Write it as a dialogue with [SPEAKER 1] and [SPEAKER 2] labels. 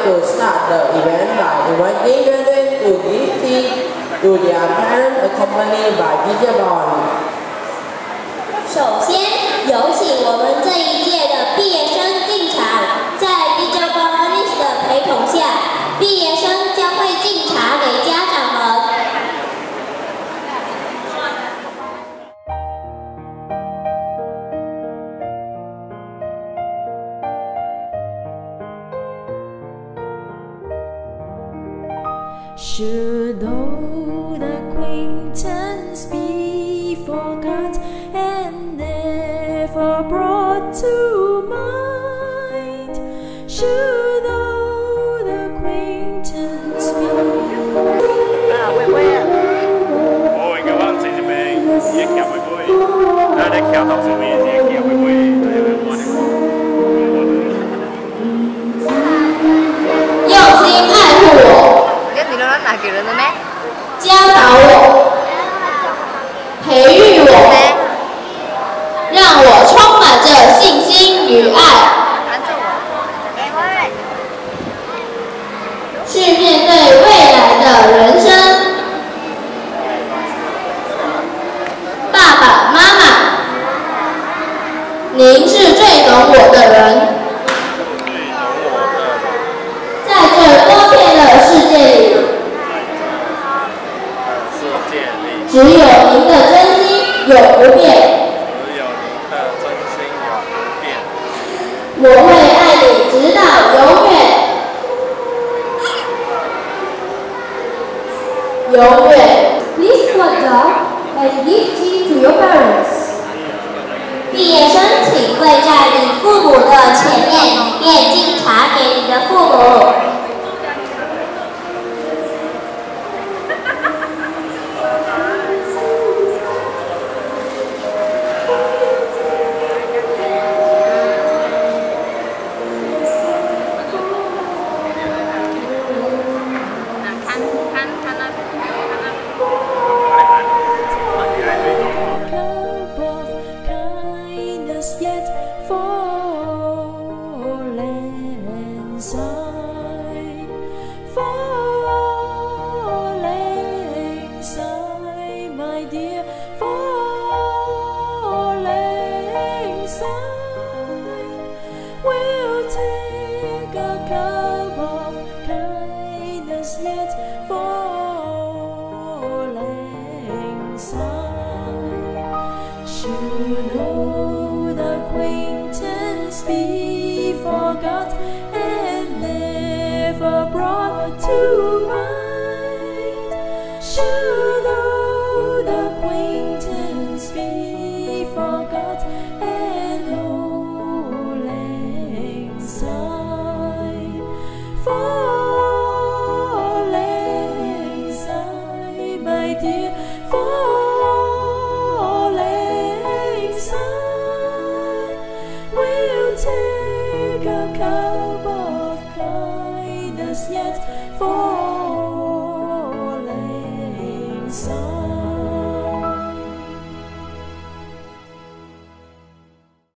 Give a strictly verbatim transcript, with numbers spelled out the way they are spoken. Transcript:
[SPEAKER 1] to start the event by inviting children to give tea to their parents accompanied by teacher Bond.
[SPEAKER 2] 首先，有请我们这一届的毕业生进场，在 teacher Bond 的陪同下，毕业生将会敬茶给家长们。
[SPEAKER 3] Should old acquaintance be forgot and never brought to mind? Should old acquaintance be?
[SPEAKER 4] 啊，喂喂啊！我應該揾四隻名，一夾會杯，啊你夾頭上面一夾會杯，
[SPEAKER 2] 用心愛護我。
[SPEAKER 5] 你都哪個人了咩？
[SPEAKER 2] 教導我，培育我，讓我充滿着信心與愛，去面對未來的人生。爸爸媽媽，您是最懂我的人，在這多變的世界裡。 只有您的真心永不变。只有您的真心永不变。我会爱你直到永远。永远。Please squat down and give tea to your parents. 毕业生，请跪在你父母的前面，便敬茶给你的父母。
[SPEAKER 3] Should old acquaintance be forgot and never brought to mind? Should old acquaintance be forgot and old lang syne? For lang syne, my dear, for take a cup of kindness yet for